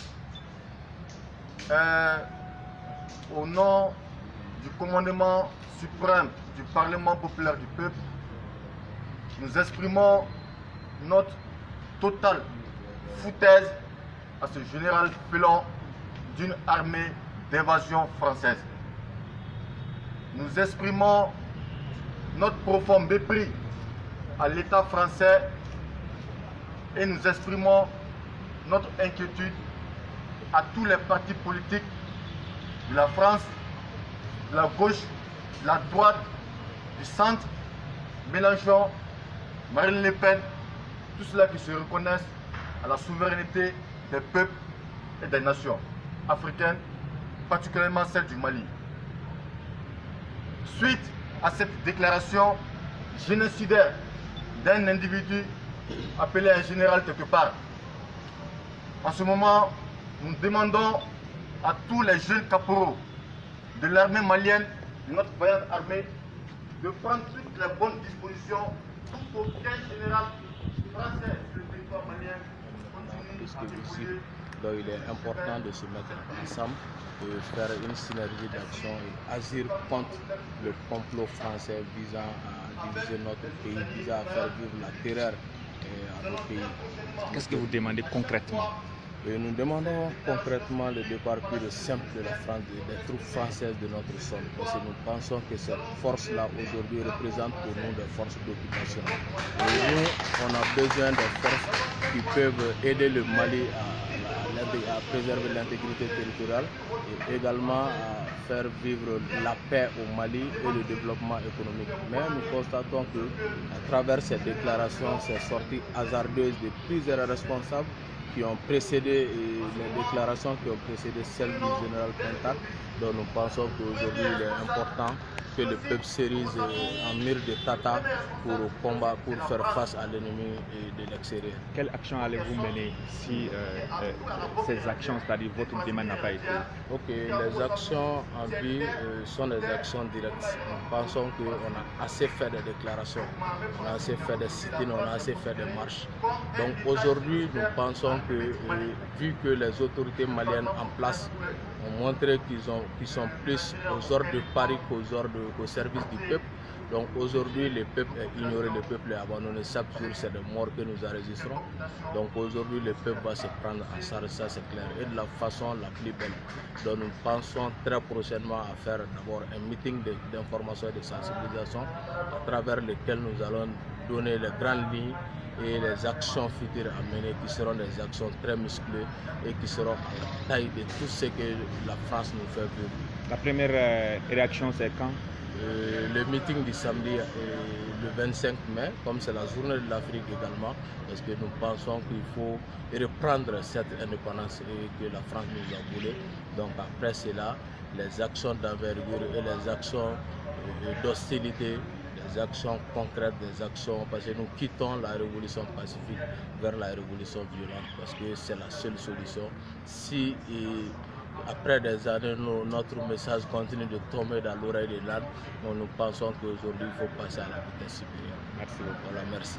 Euh, au nom du commandement suprême du Parlement populaire du peuple, nous exprimons notre totale foutaise à ce général Félon d'une armée d'invasion française. Nous exprimons notre profond mépris à l'État français et nous exprimons notre inquiétude à tous les partis politiques de la France, de la gauche, de la droite, du centre, Mélenchon, Marine Le Pen, tous ceux-là qui se reconnaissent à la souveraineté des peuples et des nations africaines, particulièrement celle du Mali. Suite à cette déclaration génocidaire d'un individu appelé un général quelque part, en ce moment, nous demandons à tous les jeunes caporaux de l'armée malienne, de notre vaillante armée, de prendre toutes les bonnes dispositions pour qu'aucun général français sur le territoire malien continue à déployer. Donc il est important de se mettre ensemble et faire une synergie d'action et agir contre le complot français visant à diviser notre pays, visant à faire vivre la terreur à nos pays. Qu'est-ce que vous demandez concrètement? Et nous demandons concrètement le départ pur et simple de la France, des troupes françaises de notre sol, parce que nous pensons que cette force-là aujourd'hui représente pour nous des forces d'occupation. Et nous, on a besoin de forces qui peuvent aider le Mali à, à, à préserver l'intégrité territoriale et également à faire vivre la paix au Mali et le développement économique. Mais nous constatons que à travers ces déclarations, ces sorties hasardeuses de plusieurs responsables qui ont précédé les déclarations qui ont précédé celles du général Pentat, dont nous pensons qu'aujourd'hui il est important que le peuple s'érise en mur de tata pour combat, pour faire face à l'ennemi de l'extérieur. Quelle action allez-vous mener si euh, euh, ces actions, c'est-à-dire votre demande n'a pas été? Ok, les actions en vie euh, sont des actions directes. Nous pensons qu'on a assez fait de déclarations, on a assez fait de sit-ins, on a assez fait de marches. Donc aujourd'hui, nous pensons que, euh, vu que les autorités maliennes en place ont montré qu'ils ont, qu'ils sont plus aux ordres de Paris qu'aux ordres au service du peuple. Donc aujourd'hui, le peuple est ignoré, le peuple est abandonné. Chaque jour, c'est des morts que nous enregistrons. Donc aujourd'hui, le peuple va se prendre en charge, ça c'est clair. Et de la façon la plus belle. Donc nous pensons très prochainement à faire d'abord un meeting d'information et de sensibilisation à travers lequel nous allons donner les grandes lignes et les actions futures à mener qui seront des actions très musclées et qui seront à la taille de tout ce que la France nous fait vivre. La première euh, réaction, c'est quand? euh, Le meeting du samedi est le vingt-cinq mai, comme c'est la journée de l'Afrique également, parce que nous pensons qu'il faut reprendre cette indépendance et que la France nous a voulu. Donc après cela, les actions d'envergure et les actions d'hostilité, des actions concrètes, des actions, parce que nous quittons la révolution pacifique vers la révolution violente, parce que c'est la seule solution. Si et, après des années, nous, notre message continue de tomber dans l'oreille des landes, nous pensons qu'aujourd'hui, il faut passer à la vitesse supérieure. Merci beaucoup. Voilà, merci.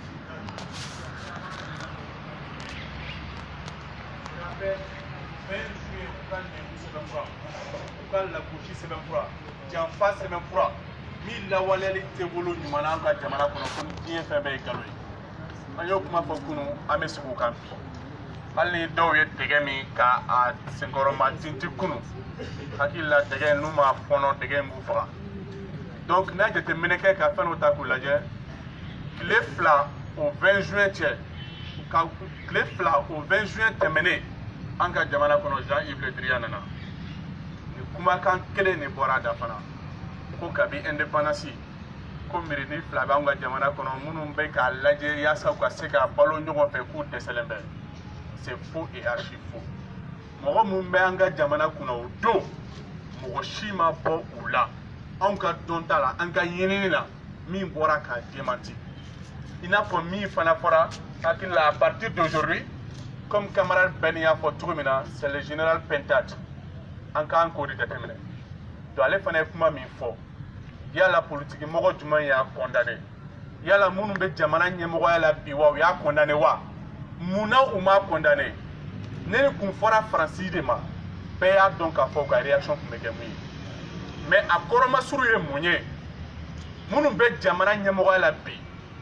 min lawaleli tɛ bolo ɲuman na an ka jamana kɔnɔ ko diɲɛ fɛn bɛɛ ye nkalon ye an y'o kuma fɔ kunu an bɛ sigi o kan bi hali ni dɔw ye dɛgɛ min ka a senkɔrɔma tinti kunu hakili la dɛgɛ n'u ma fɔnɔ dɛgɛ in b'u faga donc n'a jateminɛ kɛ ka fɛn dɔ ta k'u lajɛ tile fila o vingt juin cɛ ka tile fila o vingt juin tɛmɛnen an ka jamana kɔnɔ Jean-Yves Le Drian nana ni kumakan kelen de bɔra a da fana ko kabi indépendance ko miiridi fila b'an ka jamana kɔnɔ minnu bɛ k'a lajɛ yaasa u ka se ka balo ɲɔgɔn fɛ k'u dɛsɛlen bɛ c'est faux et archi faux mɔgɔ minnu bɛ an ka jamana kunna o don mɔgɔ si ma bɔ u la anw ka dɔnta la an ka ɲinini na min bɔra k'a démenti i n'a fɔ min fana fɔra hakili la à partir d'aujourd'hui comme camarade Bɛni y'a fɔ cogo min na c'est le général Pentat an k'an k'o de jateminɛ donc ale fana ye kuma min fɔ yala politiki mɔgɔ jumɛn y'a condamné yala minnu bɛ jamana ɲɛmɔgɔya la bi wa u y'a condamné wa munna u m'a condamné ne kun fɔra faransi de ma bɛɛ y'a dɔn k'a fɔ u ka réaction tun bɛ kɛ mun ye mais a kɔrɔmasuru ye mun ye minnu bɛ jamana ɲɛmɔgɔya la bi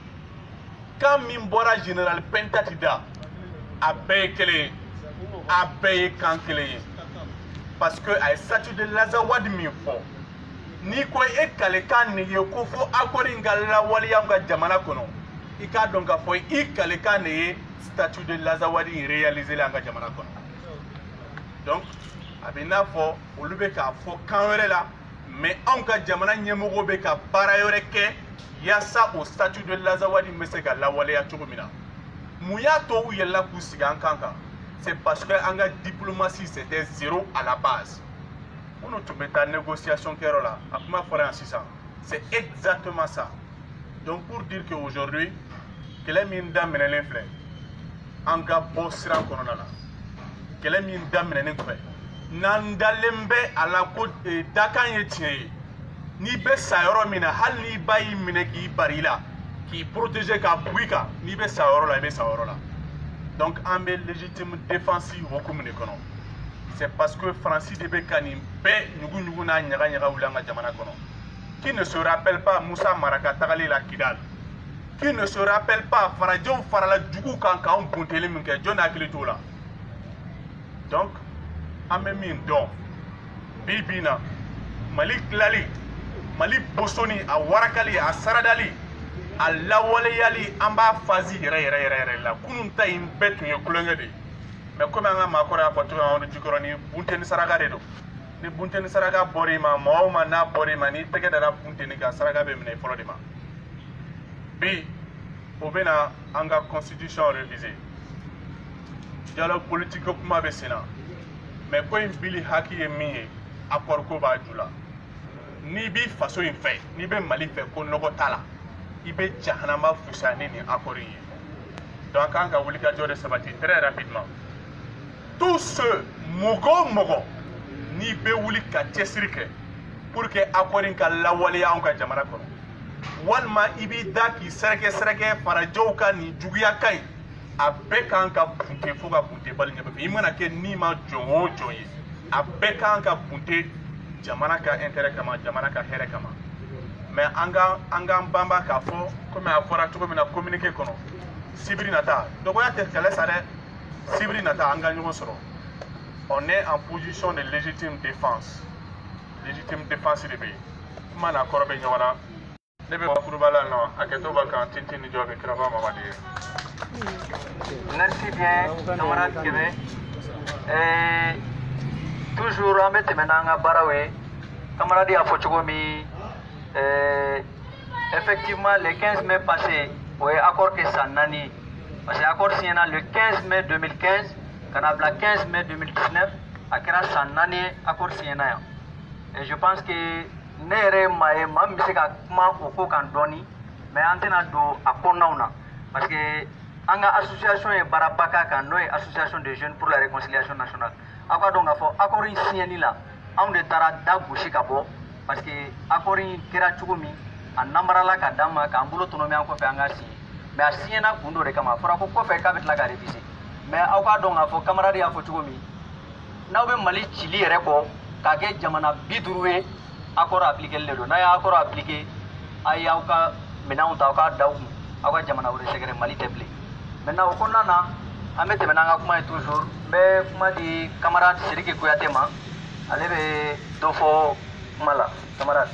kan min bɔra général Pentati da a bɛɛ ye kelen ye a bɛɛ ye kan kelen ye parce que a ye statut de l'Azawadi min fɔ n'i ko e kalekan nin ye ko fɔ accord in ka lawaleya an ka jamana kɔnɔ i k'a dɔn k'a fɔ i kalekan de ye statut de l'Azawadi in réaliser an ka jamana kɔnɔ donc a bɛ n'a fɔ olu bɛ k'a fɔ kan wɛrɛ la mais anw ka jamana ɲɛmɔgɔw bɛ ka baara wɛrɛ kɛ yaasa o statut de l'Azawadi bɛ se ka lawaleya cogo min na mun y'a to u yɛlɛla k'u sigi an kan kan c'est parce que an ka diplomatie c'était zéro à la base minnu tun bɛ taa négociation kɛyɔrɔ la a kuma fɔra yan sisan c'est exactement ça donc pour dire que aujourd'hui kɛlɛ min daminɛlen filɛ an ka bɔ siran kɔnɔna na kɛlɛ min daminɛnen kɔfɛ n'an dalen bɛ a la ko dakan ye tiɲɛ ye n'i bɛ sa yɔrɔ min na hali n'i ba y'i minɛ k'i bari i la k'i protéger k'a bɔ i kan n'i bɛ sa yɔrɔ la i bɛ sa yɔrɔ la donc an bɛ légitime défense hukumu de kɔnɔ c'est parce que faransi de bɛ ka nin bɛɛ ɲugu-ɲugu n'a ɲaga-ɲaga wuli an ka jamana kɔnɔ qui ne se rappelle pas Musa Maraka tagali la Kidal qui ne se rappelle pas farajɛw farala jugu kan k'anw bunteli min kɛ jɔn hakili t'o la donc an bɛ min dɔn bi bi in na Mali tilali Mali bosoni a warakali a saradali a lawaleyali an b'a phase yɛrɛ yɛrɛ yɛrɛ yɛrɛ la kunun ta in bɛɛ tun ye kulonkɛ de mais comme an ka maakɔrɔ y'a fɔ cogo min na anw jukɔrɔ ni bunte ni saraka de don ni bunte ni saraka bɔra i ma maa o maa n'a bɔra i ma n'i tɛgɛ dara bunte ni kan saraka bɛ minɛ fɔlɔ de ma bi o bɛ na an ka constitution réviser dialogue politique kuma bɛ sen na mais ko in bili haki ye min ye accord ko b'a ju la n'i b'i faso in fɛ n'i bɛ Mali fɛ ko nɔgɔ t'a la i bɛ jahanama fusa ni nin accord in ye donc an kan ka wulikajɔ de sabati très rapidement tous ceux mɔgɔ o mɔgɔ n'i bɛ wuli ka cɛsiri kɛ pour que accord in ka lawaleya anw ka jamana kɔnɔ walima i b'i da k'i sɛrɛkɛ sɛrɛkɛ farajɛw ka nin juguya ka ɲi a bɛɛ kan ka bunte fo ka bunte bali ɲɛfɛ i mana kɛ ni ma jɔn o jɔn ye a bɛɛ kan ka bunte jamana ka intérêt kama jamana ka hɛrɛ kama mais an ka an k'an banba k'a fɔ komi a fɔra cogo min na communiqué kɔnɔ sibiri nata dɔgɔya tɛ kɛlɛ sa dɛ sibiri nata an ka ɲɔgɔn sɔrɔ on est en position de légitime défense légitime défense de bɛ yen kuma n'a kɔrɔ bɛ ɲɔgɔn na ne bɛ bɔ kurubala nɔ a kɛtɔ b'a kan tintin ni jɔ bɛ kiraba mamadi ye. Merci bien, camarade Kébé. Et toujours en bête maintenant à Barawe, camarade à Fochogomi. Effectivement, le quinze mai passé, oui, accord que ça nani. Parce que l'accord signé le quinze mai deux mille quinze, quand on a le quinze mai deux mille dix-neuf, à quel ça nani accord signé. Et je pense que nere mae mam miseka kuma oko kan doni, mais antena do akonauna. Parce que anga association e barabaka kan no association de jeunes pour la réconciliation nationale akwa donc afo accord signé la on de tara da goshi kabo parce que accord kira chugumi an namara la ka dama ka ambulo tonomi an ko fe anga si mais a signé na kundo de kama fora ko ko fe ka bet la ka réviser mais akwa donc afo camarade afo chugumi na be Mali chili ere ko ka ke jamana bidurwe accord appliquer le do na ya accord appliquer ay awka menaw ta ka daw akwa jamana wure segere Mali teble. Maintenant, au Konana, on met maintenant toujours, mais comment dit camarade Siriki Kouyatema, allez, Dofo Mala, camarade.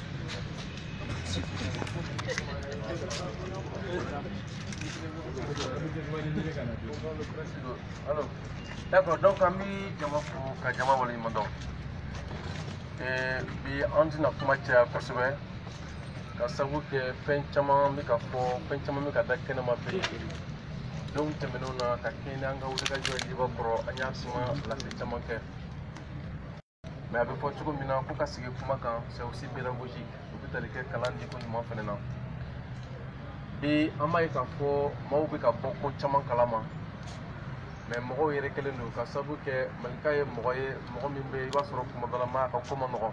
Alors, d'accord, donc, ami, Djama pour Kajama Wali Mondo. Et puis, on dit notre match à Kosovo, car ça vous que fin de chaman, mais qu'à fond, fin de chaman, mais qu'à d'accord, n'a pas payé. Donc, tu me donnes un caquin, un gars ou des gars qui vont pour un yassima, la c'est chaman que. Mais avec votre chose, maintenant, pour casser le fumacan, c'est aussi pédagogique. Vous pouvez aller quelque calendrier qu'on m'a fait maintenant. Et en maïka fo, moi ou bika boko chaman kalama. mais mɔgɔw yɛrɛ kelen don ka sababu kɛ malika ye mɔgɔ ye mɔgɔ min bɛ i b'a sɔrɔ tuma dɔ la maa ka ko ma nɔgɔn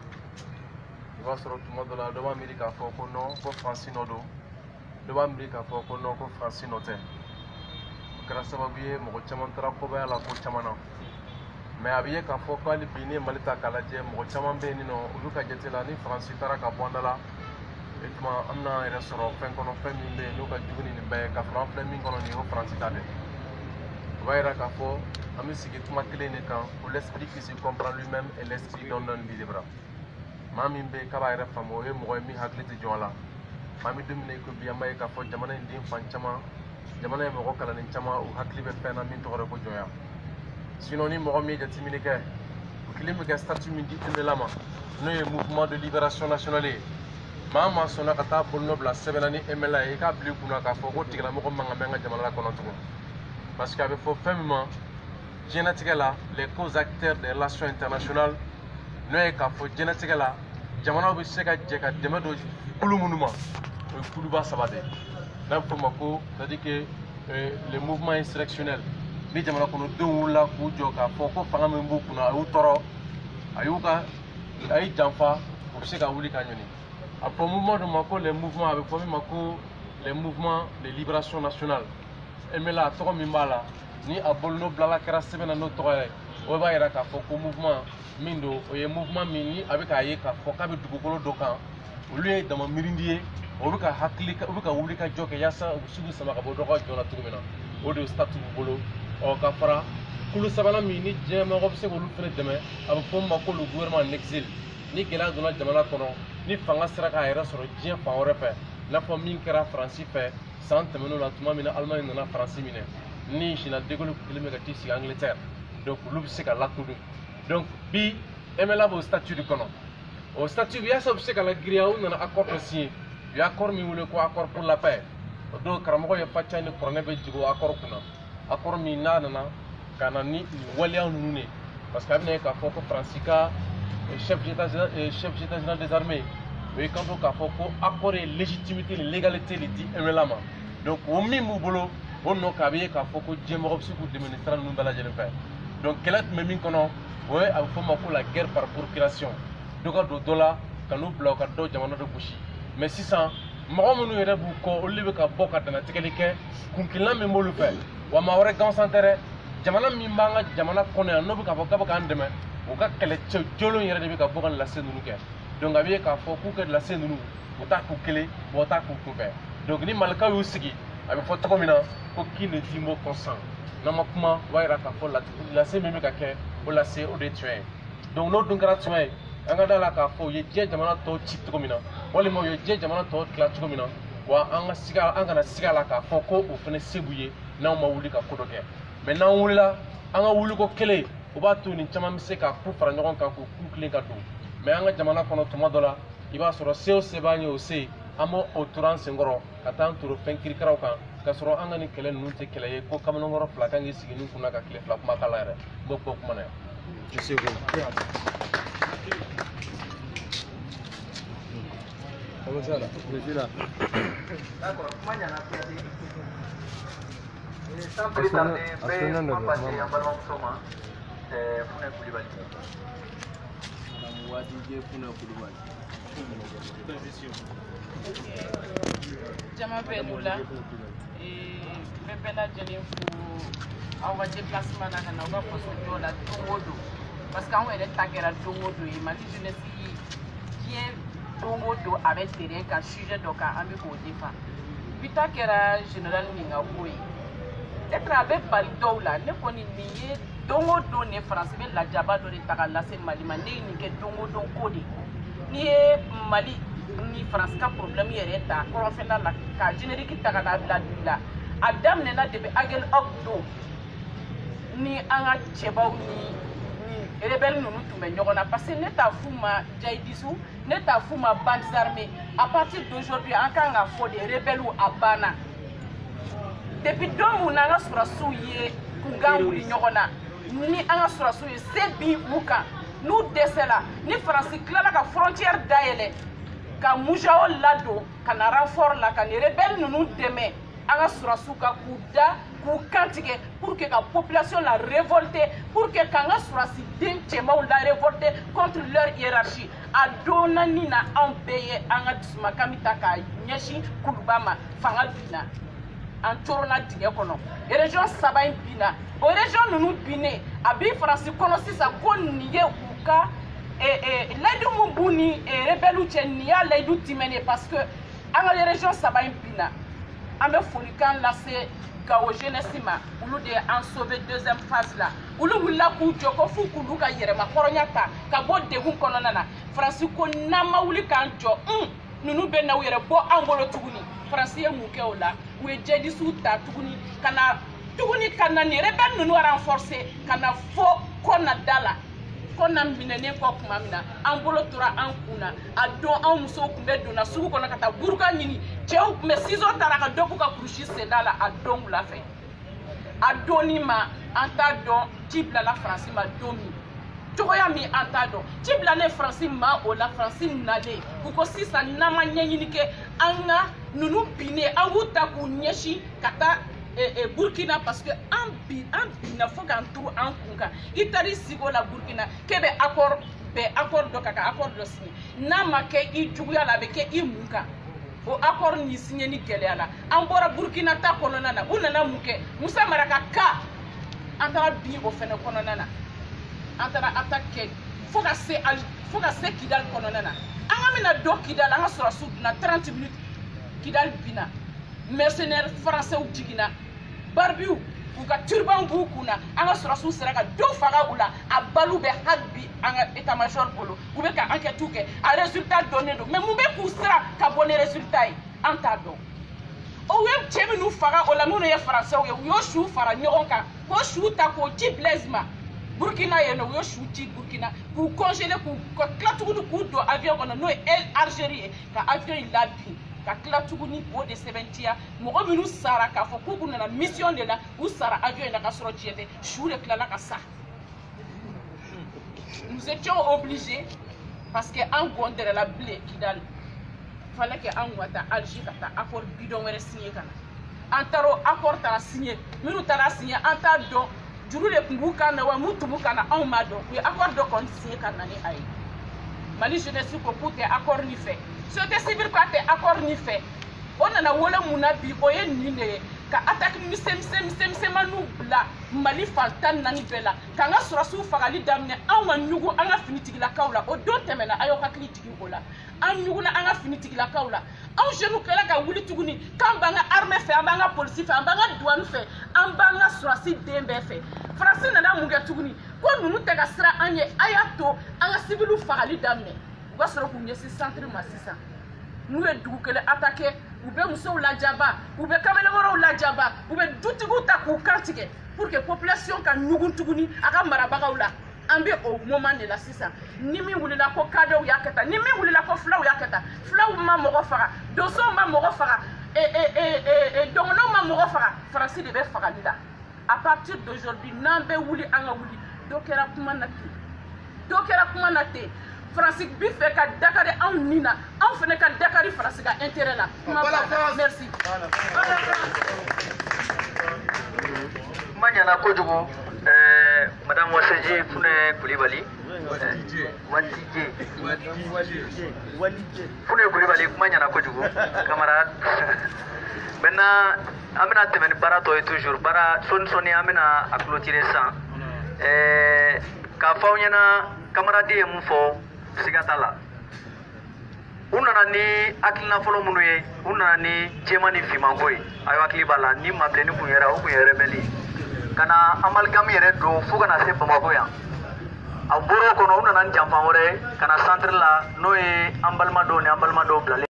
i b'a sɔrɔ tuma dɔ la dɔ b'a miiri k'a fɔ ko non ko faransi nɔ don dɔ b'a miiri k'a fɔ ko non ko faransi nɔ tɛ o kɛra sababu ye mɔgɔ caman taara kɔbaya la ko caman na mais a bɛ ye k'a fɔ ko hali bi ni mali ta k'a lajɛ mɔgɔ caman bɛ yen nɔ olu ka jate la ni faransi taara ka bɔ an da la e tuma an bɛna an yɛrɛ sɔrɔ fɛn kɔnɔ fɛn min bɛ yen n'o ka jugu ni nin bɛɛ ye k'a sɔrɔ an filɛ min kɔnɔ nin ye ko faransi ta dɛ o b'a yira k'a fɔ an bɛ sigi kuma kelen de kan ko l'esprit qui se comprend lui-même et l'esprit donne un vivra maa min bɛ yen k'a b'a yɛrɛ faamu o ye mɔgɔ ye min hakili tɛ jɔ a la maa min dumuni ko bi an b'a ye k'a fɔ jamana in den fan caman jamana ye mɔgɔ kalannen caman u hakili bɛ fɛn na min tɔgɔ de ko jɔnya sinon ni mɔgɔ min ye jateminɛ kɛ u kelen bɛ kɛ statut min di M L A ma n'o ye mouvement de libération nationale ye maa maa sɔnna ka taa bolonɔ bila sɛbɛn na ni M L A ye i k'a bila i kunna k'a fɔ ko tigilamɔgɔ man kan bɛ an ka jamana la kɔnɔ tugun parce que a bɛ fɔ fɛn min ma diɲɛlatigɛ la les co-acteurs des relations internationales n'o ye k'a fɔ diɲɛlatigɛ la jamanaw bɛ se ka jɛ ka dɛmɛ don kulu minnu ma o ye kuluba saba de n'a bɛ fɔ o ma ko c'est à dire que les mouvements insurrectionnels ni jamana kɔnɔdenw wulila k'u jɔ k'a fɔ ko fanga min b'u kunna a y'u tɔɔrɔ a y'u ka a y'i janfa u bɛ se ka wuli ka ɲɔni a fɔ mouvement dɔ ma ko les mouvements a bɛ fɔ min ma ko les mouvements de libération nationale M L A tɔgɔ min b'a la ni a bolonɔ bilala kɛra sɛbɛn na n'o tɔgɔ ye o b'a yira k'a fɔ ko mouvement min don o ye mouvement min ni a bɛ k'a ye k'a fɔ k'a bɛ dugukolo dɔ kan olu ye dama miirindi ye o bɛ ka hakili u bɛ ka wuli ka jɔ kɛ yaasa u bɛ se k'u sama ka bɔ dɔ ka jɔ la cogo min na o de ye statut b'u bolo ɔ ka fara kulu sabanan min ni diɲɛmɔgɔ bɛ se k'olu fana dɛmɛ a bɛ fɔ o ma ko le gouvernement en exil ni gɛlɛya donna jamana kɔnɔ ni fanga sera k'a yɛrɛ sɔrɔ diɲɛ fan wɛrɛ fɛ i n'a fɔ min kɛra faransi fɛ san tɛmɛn'o la tuma min na alimani nana faransi minɛ ni général de Gaulle kelen bɛ ka t'i sigi Angleterre donc olu bɛ se ka latunu donc bi M L A b'o statut de kɔnɔ o statut bi yaasa u bɛ se ka lagiriya u nana accord dɔ signé u ye accord min wele ko accord pour la paix o don karamɔgɔ ye Faca ni kuranɛ bɛ jigin o accord kunna accord min n'a nana ka na ni nin waleya ninnu de parce que a bɛna ye k'a fɔ ko faransi ka chef d'état chef d'état général des armées o ye kanto k'a fɔ ko accord ye légitimité ni légalité de di M L A ma donc o min b'u bolo o nɔ k'a bɛ ye k'a fɔ ko diɲɛmɔgɔ bɛ se k'u dɛmɛ nin sira ninnu bɛɛ lajɛlen fɛ donc kɛlɛ tun bɛ min kɔnɔ o ye a bɛ fɔ o ma ko la guerre par procuration dɔ ka don dɔ la ka n'u bila u ka dɔ jamana dɔ gosi mais sisan mɔgɔ minnu yɛrɛ b'u kɔ olu de bɛ ka bɔ ka danatigɛli kɛ kunkilan min b'olu fɛ wa maa wɛrɛ gansan tɛ dɛ jamana min b'an ka jamana kɔnɔ yan n'o bɛ k'a fɔ k'a bɛ k'an dɛmɛ u ka kɛlɛcɛ jolen yɛrɛ de bɛ ka bɔ ka lase ninnu kɛ donc a bɛ ye k'a fɔ k'u kɛ lase ninnu u t'a k'u kelen wa u t'a k'u kunfɛ donc ni malikaw y'u sigi a bɛ fɔ cogo min na ko qui ne dit mot consent n'an ma kuma o b'a yira k'a fɔ lase min bɛ ka kɛ o lase o de ye tiɲɛ ye donc n'o dun kɛra tiɲɛ ye an ka da la k'a fɔ u ye diɲɛ jamana tɔw ci cogo min na walima u ye diɲɛ jamana tɔw tila cogo min na wa an ka siga an kana siga la k'a fɔ ko o fana se b'u ye n'anw ma wuli ka ko dɔ kɛ mais n'an wulila an ka wuliko kelen o b'a to nin caman bɛ se ka ku fara ɲɔgɔn kan k'u ku tilen ka don mais an ka jamana kɔnɔ tuma dɔ la i b'a sɔrɔ se o se b'an ye o se an b'o o tora an senkɔrɔ ka taa an toro fɛn kirikaraw kan k'a sɔrɔ an ka nin kɛlɛ ninnu tɛ kɛlɛ ye ko kamalenkɔrɔ fila kan k'i sigi nin kunna ka tile fila kuma k'a la yɛrɛ n b'o fɔ kuma na yan. D'accord, kuma ɲana Kuyate. Sans plus tarder, n bɛ kuma passer an balimamuso ma, Funɛ Kulibali. Madame Wadije Funɛ Kulibali. Jama bɛ n'u la, n bɛ bɛɛ lajɛlen fo aw ka déplacement na ka na aw ka faso la don o don parce que anw yɛrɛ ta kɛra don o don ye Mali jeunesse diɲɛ don o don a bɛ terrain kan sujet dɔ kan an bɛ k'o défend bi ta kɛra général min ka ko ye peut-être a bɛ bali dɔw la ne kɔni nin ye don o don ne faransi bɛ lajaba dɔ de ta ka lase Mali ma ne ye nin kɛ don o don ko de n'i ye Mali ni faransi ka problème yɛrɛ ta kɔrɔnfɛla la ka générique ta ka n'a bila bi la a daminɛna depuis Agel Hawk don ni an ka cɛbaw ni ni rebelle ninnu tun bɛ ɲɔgɔn na parce que ne t'a f'u ma Jayidisu ne t'a f'u ma bandes armées à partir d'aujourd'hui an kan ka fɔ de rebelles a banna depuis don mun n'an ka sɔrɔsiw ye kunkan wuli ɲɔgɔn na ni an ka sɔrɔsiw ye se bin u kan n'u dɛsɛla ni faransi tilala ka frontière dayɛlɛ ka mujaw ladon ka na renfort la ka ni rebelle ninnu dɛmɛ an ka surasiw ka k'u da k'u kantigɛ pour que ka population la révolter pour que k'an ka surasiden cɛmanw la révolter contre leur hiérarchie a donna ni na anw bɛɛ ye an ka dusumakan min ta k'a ɲɛsin kuluba ma fanga binna an corona dingɛ kɔnɔ région saba in binna o région ninnu binnen a bi faransi kɔnɔ sisan ko nin ye u ka layidu mun b'u ni rebelles cɛ nin y'a layidu timɛnen parce que an ka région saba in binna an bɛ folikan lase Gao jeunesse ma olu de an sauvé deuxième phase la olu wulila k'u jɔ ko f'u k'olu ka yɛrɛma hɔrɔnya ta ka bɔ degun kɔnɔna na faransi ko n'an ma wuli k'an jɔ un ninnu bɛ na u yɛrɛ bɔ an bolo tuguni faransi ye mun kɛ o la u ye jihadistes ta tuguni ka na tuguni ka na ni rebelle ninnu renforcer ka na fɔ kɔna da la kɔna minɛnen kɔ tuma min na an bolo tora an kun na a don an musow tun bɛ donna sugu kɔnɔ ka taa buruka ɲini cɛw tun bɛ ciseaux taara ka dɔ k'u ka kurusi senda la a don wula fɛ a donni ma an t'a dɔn ci bilala faransi ma don min cogoya min an t'a dɔn ci bilalen faransi ma o la faransi nalen u ko sisan n'an ma ɲɛɲini kɛ an ka ninnu binnen an k'u ta k'u ɲɛsin ka taa Burkina parce que an bi an binna fo k'an turu an kun kan i taar'i sigi o la Burkina k'e bɛ accord bɛɛ accord dɔ ka kan accord dɔ signé n'a ma kɛ i juguya la a bɛ kɛ i mun kan o accord ni signé ni gɛlɛya la an bɔra Burkina ta kɔnɔna na u nana mun kɛ Musa Mara ka cas an taara bin o fɛnɛ kɔnɔna na an taara attaque kɛ fo ka se fo ka se Kidal kɔnɔna na an ka mina don Kidal an ka sɔrɔsiw dunna trente minutes Kidal binna mercenaires français jiginna barbiw u ka turban b'u kunna an ka sɔrɔsiw sera ka dɔ faga u la a balu bɛ hali bi an ka état major bolo u bɛ ka enquête kɛ a résultat donnen don mais mun bɛ k'u sera ka bɔ ni résultat ye an t'a dɔn o ye cɛ minnu faga o la minnu ye français ye u y'o su fara ɲɔgɔn kan k'o su ta k'o ci Blaise ma Burkina yen nɔ u y'o su ci Burkina k'u congeler k'u ka tila tuguni k'u don avion kɔnɔ n'o ye Algérie ye ka avion in labin ka tila tuguni k'o de sɛbɛntiya mɔgɔ minnu sara k'a fɔ k'u nana mission de la u sara avion in na ka sɔrɔ diɲɛ tɛ su de tilala ka sa nous étions obligés parce que an gɔndɛrɛla bilen Kidal fallait que an ka taa Alger ka taa accord bidon wɛrɛ signé ka na an taara o accord taara signé minnu taara signé an t'a dɔn juru de tun b'u kan na wa mun tun b'u kan na anw m'a dɔn u ye accord dɔ kɔni signé ka na ni a ye Mali jeunesse ko k'u tɛ accord ni fɛ société civile ko a tɛ accord ni fɛ o nana wolo mun na bi o ye nin de ye ka attaque misɛnmisɛnmisɛnmisɛnmaninw bila Mali fan tan naani bɛɛ la k'an ka sɔrɔsiw fagali daminɛ anw ka ɲugu an ka finitigilakaw la o don tɛmɛna a y'aw hakili jigin o la an ɲuguna an ka finitigilakaw la anw jeunes kɛla ka wuli tuguni k'an b'an ka armée fɛ an b'an ka polisi fɛ an b'an ka douane fɛ an b'an ka sɔrɔsi den bɛɛ fɛ faransi nana mun kɛ tuguni ko ninnu tɛ ka siran an ye a y'a to an ka civiliw fagali daminɛ u ka sɔrɔ k'u ɲɛsin centre ma sisan n'u ye dugu kelen attaqué u bɛ musow lajaba u bɛ kamalenkɔrɔw lajaba u bɛ dutigiw ta k'u kantigɛ pour que population ka ɲugun tuguni a ka marabagaw la an bɛ o moment de la sisan ni min wulila ko kadew y'a kɛ tan ni min wulila ko fulaw y'a kɛ tan fulaw ma mɔgɔ faga donsow ma mɔgɔ faga dɔgɔnɔw ma mɔgɔ faga faransi de bɛ fagali la à partir d'aujourd'hui n'an bɛ wuli an ka wuli dɔ kɛra kuma na ten dɔ kɛra kuma na ten faransi bi fɛ ka dakari anw ni na anw fana ka dakari faransi ka intérêt la kuma banna merci kuma ɲɛna kojugu madame Waseji Fune Kulibali Watije Fune Kulibali kuma ɲɛna kojugu camarade maintenant an bɛna tɛmɛ ni baara tɔ ye toujours baara sɔni sɔni an bɛna a clôturer sisan k'a fɔ aw ɲɛna camarade ye mun fɔ siga t'a la u nana ni hakilina fɔlɔ minnu ye u nana ni jɛma ni fimanko ye aw hakili b'a la ni mabilenni kun yɛrɛ o kun ye rebelle ka na amalgame yɛrɛ don fo ka na se Bamako yan a bɔra o kɔnɔ u nana ni janfan wɛrɛ ye ka na centre la n'o ye an balima dɔw ni an balima dɔw bilalen